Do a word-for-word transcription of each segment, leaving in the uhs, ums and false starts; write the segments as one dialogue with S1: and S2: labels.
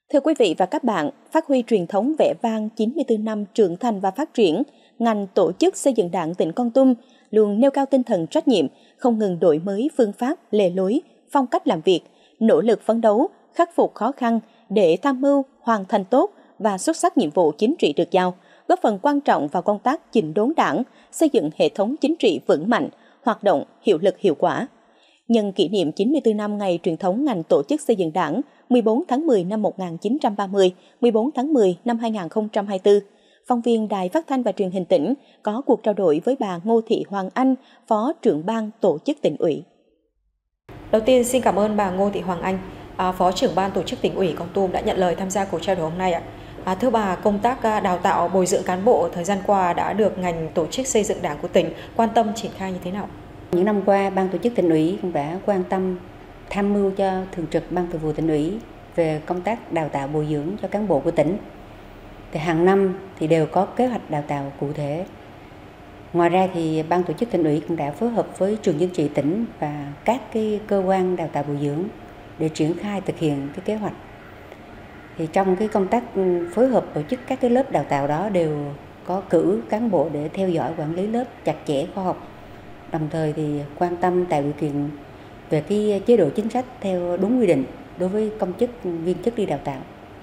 S1: Thưa quý vị và các bạn, phát huy truyền thống vẻ vang chín mươi tư năm trưởng thành và phát triển, ngành tổ chức xây dựng Đảng tỉnh Kon Tum luôn nêu cao tinh thần trách nhiệm, không ngừng đổi mới phương pháp, lề lối, phong cách làm việc, nỗ lực phấn đấu, khắc phục khó khăn để tham mưu, hoàn thành tốt và xuất sắc nhiệm vụ chính trị được giao, góp phần quan trọng vào công tác chỉnh đốn Đảng, xây dựng hệ thống chính trị vững mạnh, hoạt động hiệu lực hiệu quả. Nhân kỷ niệm chín mươi tư năm ngày truyền thống ngành tổ chức xây dựng Đảng mười bốn tháng mười năm một nghìn chín trăm ba mươi, mười bốn tháng mười năm hai nghìn không trăm hai mươi tư, phóng viên Đài Phát thanh và Truyền hình tỉnh có cuộc trao đổi với bà Ngô Thị Hoàng Anh, Phó trưởng ban tổ chức tỉnh ủy.
S2: Đầu tiên xin cảm ơn bà Ngô Thị Hoàng Anh, Phó trưởng ban tổ chức tỉnh ủy Kon Tum đã nhận lời tham gia cuộc trao đổi hôm nay ạ. À, thưa bà, công tác đào tạo bồi dưỡng cán bộ thời gian qua đã được ngành tổ chức xây dựng Đảng của tỉnh quan tâm triển khai như thế nào?
S3: Những năm qua, ban tổ chức tỉnh ủy cũng đã quan tâm tham mưu cho thường trực ban thường vụ tỉnh ủy về công tác đào tạo bồi dưỡng cho cán bộ của tỉnh. Thì hàng năm thì đều có kế hoạch đào tạo cụ thể. Ngoài ra thì ban tổ chức tỉnh ủy cũng đã phối hợp với trường chính trị tỉnh và các cái cơ quan đào tạo bồi dưỡng để triển khai thực hiện cái kế hoạch. Thì trong cái công tác phối hợp tổ chức các cái lớp đào tạo đó đều có cử cán bộ để theo dõi quản lý lớp chặt chẽ khoa học. Đồng thời thì quan tâm tạo điều kiện về cái chế độ chính sách theo đúng quy định đối với công chức viên chức đi đào tạo.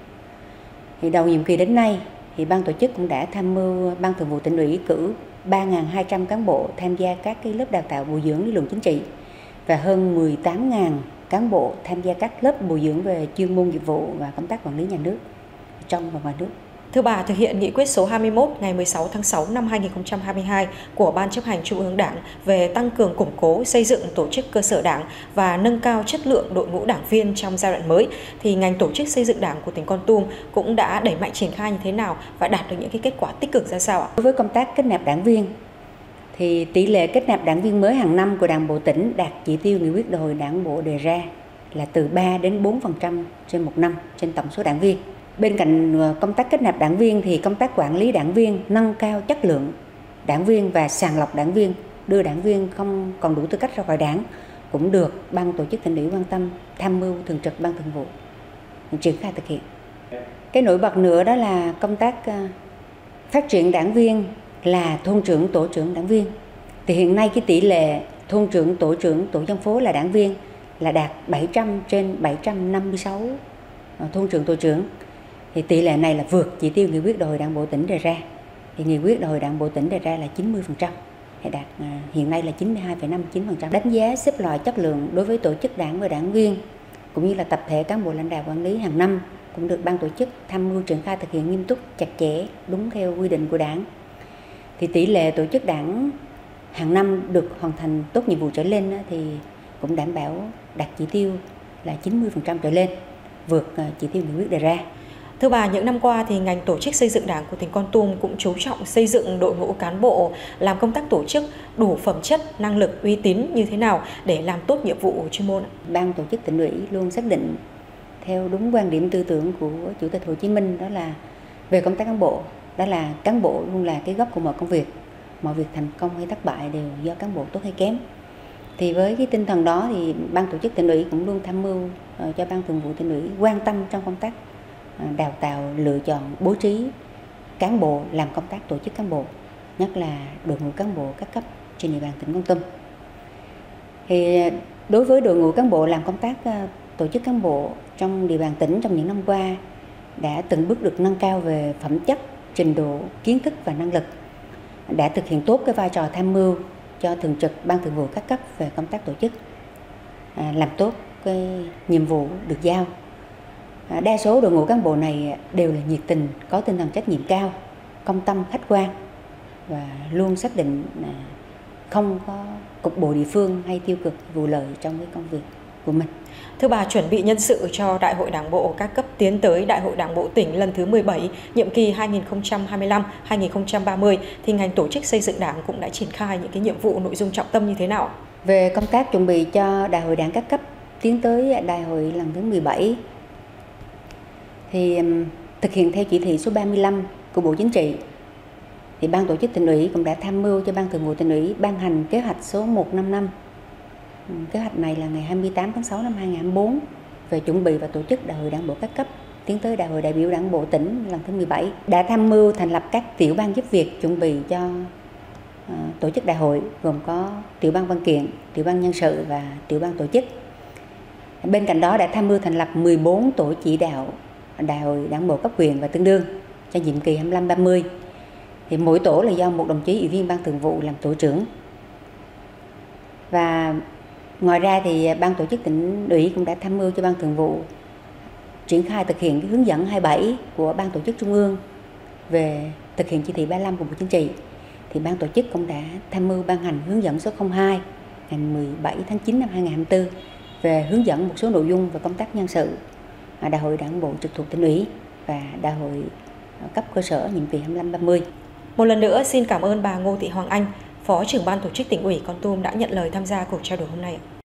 S3: Thì đầu nhiệm kỳ đến nay thì ban tổ chức cũng đã tham mưu ban thường vụ tỉnh ủy cử ba nghìn hai trăm cán bộ tham gia các cái lớp đào tạo bồi dưỡng lý luận chính trị và hơn mười tám nghìn cán bộ tham gia các lớp bồi dưỡng về chuyên môn nghiệp vụ và công tác quản lý nhà nước trong và ngoài nước.
S2: Thưa bà, thực hiện nghị quyết số hai mươi mốt ngày mười sáu tháng sáu năm hai nghìn không trăm hai mươi hai của Ban chấp hành Trung ương Đảng về tăng cường củng cố xây dựng tổ chức cơ sở Đảng và nâng cao chất lượng đội ngũ đảng viên trong giai đoạn mới, thì ngành tổ chức xây dựng Đảng của tỉnh Kon Tum cũng đã đẩy mạnh triển khai như thế nào và đạt được những cái kết quả tích cực ra sao ạ?
S3: Đối với công tác kết nạp đảng viên, thì tỷ lệ kết nạp đảng viên mới hàng năm của Đảng bộ tỉnh đạt chỉ tiêu nghị quyết đại hội Đảng bộ đề ra là từ ba đến bốn phần trăm trên một năm trên tổng số đảng viên. Bên cạnh công tác kết nạp đảng viên thì công tác quản lý đảng viên, nâng cao chất lượng đảng viên và sàng lọc đảng viên, đưa đảng viên không còn đủ tư cách ra khỏi đảng cũng được ban tổ chức tỉnh ủy quan tâm, tham mưu thường trực ban thường vụ triển khai thực hiện. Cái nổi bật nữa đó là công tác phát triển đảng viên là thôn trưởng, tổ trưởng đảng viên. Thì hiện nay cái tỷ lệ thôn trưởng, tổ trưởng, tổ dân phố là đảng viên là đạt bảy trăm trên bảy trăm năm mươi sáu thôn trưởng, tổ trưởng. Thì tỷ lệ này là vượt chỉ tiêu nghị quyết đại hội Đảng bộ tỉnh đề ra. Thì nghị quyết đại hội Đảng bộ tỉnh đề ra là chín mươi phần trăm, hay đạt hiện nay là chín mươi hai phẩy năm mươi chín phần trăm. Đánh giá xếp loại chất lượng đối với tổ chức đảng và đảng viên cũng như là tập thể cán bộ lãnh đạo quản lý hàng năm cũng được ban tổ chức tham mưu triển khai thực hiện nghiêm túc, chặt chẽ, đúng theo quy định của Đảng. Thì tỷ lệ tổ chức đảng hàng năm được hoàn thành tốt nhiệm vụ trở lên thì cũng đảm bảo đạt chỉ tiêu là chín mươi phần trăm trở lên, vượt chỉ tiêu nghị quyết đề ra.
S2: Thưa bà, những năm qua thì ngành tổ chức xây dựng Đảng của tỉnh Kon Tum cũng chú trọng xây dựng đội ngũ cán bộ làm công tác tổ chức đủ phẩm chất, năng lực, uy tín như thế nào để làm tốt nhiệm vụ chuyên môn.
S3: Ban tổ chức tỉnh ủy luôn xác định theo đúng quan điểm tư tưởng của Chủ tịch Hồ Chí Minh, đó là về công tác cán bộ, đó là cán bộ luôn là cái gốc của mọi công việc, mọi việc thành công hay thất bại đều do cán bộ tốt hay kém. Thì với cái tinh thần đó thì ban tổ chức tỉnh ủy cũng luôn tham mưu cho ban thường vụ tỉnh ủy quan tâm trong công tác đào tạo, lựa chọn, bố trí cán bộ làm công tác tổ chức cán bộ, nhất là đội ngũ cán bộ các cấp trên địa bàn tỉnh Kon Tum. Thì đối với đội ngũ cán bộ làm công tác tổ chức cán bộ trong địa bàn tỉnh trong những năm qua đã từng bước được nâng cao về phẩm chất, trình độ, kiến thức và năng lực, đã thực hiện tốt cái vai trò tham mưu cho thường trực ban thường vụ các cấp về công tác tổ chức, làm tốt cái nhiệm vụ được giao. Đa số đội ngũ cán bộ này đều là nhiệt tình, có tinh thần trách nhiệm cao, công tâm, khách quan và luôn xác định không có cục bộ địa phương hay tiêu cực, vụ lợi trong cái công việc của mình.
S2: Thưa bà, chuẩn bị nhân sự cho Đại hội Đảng bộ các cấp tiến tới Đại hội Đảng bộ tỉnh lần thứ mười bảy, nhiệm kỳ hai nghìn không trăm hai mươi lăm đến hai nghìn không trăm ba mươi, thì ngành tổ chức xây dựng Đảng cũng đã triển khai những cái nhiệm vụ, nội dung trọng tâm như thế nào?
S3: Về công tác chuẩn bị cho Đại hội Đảng các cấp tiến tới Đại hội lần thứ mười bảy, thì thực hiện theo chỉ thị số ba mươi lăm của Bộ Chính trị, thì ban tổ chức tỉnh ủy cũng đã tham mưu cho ban thường vụ tỉnh ủy ban hành kế hoạch số một trăm năm mươi lăm. Kế hoạch này là ngày hai mươi tám tháng sáu năm hai nghìn không trăm hai mươi tư về chuẩn bị và tổ chức Đại hội Đảng bộ các cấp tiến tới Đại hội đại biểu Đảng bộ tỉnh lần thứ mười bảy, đã tham mưu thành lập các tiểu ban giúp việc chuẩn bị cho uh, tổ chức đại hội, gồm có tiểu ban văn kiện, tiểu ban nhân sự và tiểu ban tổ chức. Bên cạnh đó đã tham mưu thành lập mười bốn tổ chỉ đạo đại hội Đảng bộ cấp huyện và tương đương cho nhiệm kỳ hai mươi lăm ba mươi. Thì mỗi tổ là do một đồng chí ủy viên ban thường vụ làm tổ trưởng. Và ngoài ra thì ban tổ chức tỉnh ủy cũng đã tham mưu cho ban thường vụ triển khai thực hiện cái hướng dẫn hai mươi bảy của ban tổ chức trung ương về thực hiện chỉ thị ba mươi lăm của Bộ Chính trị. Thì ban tổ chức cũng đã tham mưu ban hành hướng dẫn số không hai ngày mười bảy tháng chín năm hai nghìn không trăm hai mươi tư về hướng dẫn một số nội dung về công tác nhân sự đại hội Đảng bộ trực thuộc tỉnh ủy và đại hội cấp cơ sở nhiệm kỳ hai mươi lăm ba mươi.
S2: Một lần nữa xin cảm ơn bà Ngô Thị Hoàng Anh, Phó trưởng ban tổ chức tỉnh ủy Kon Tum đã nhận lời tham gia cuộc trao đổi hôm nay.